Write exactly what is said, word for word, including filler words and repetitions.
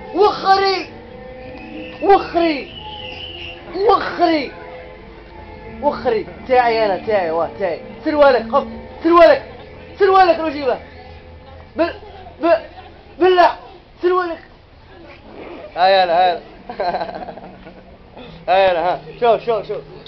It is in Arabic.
وخري وخري وخري وخري تاعي انا تاعي واه تاعي سروالك خف سروالك سروالك رجيبه بل ب بالله سروالك هيا هلا هيا هيا ها شوف شوف شوف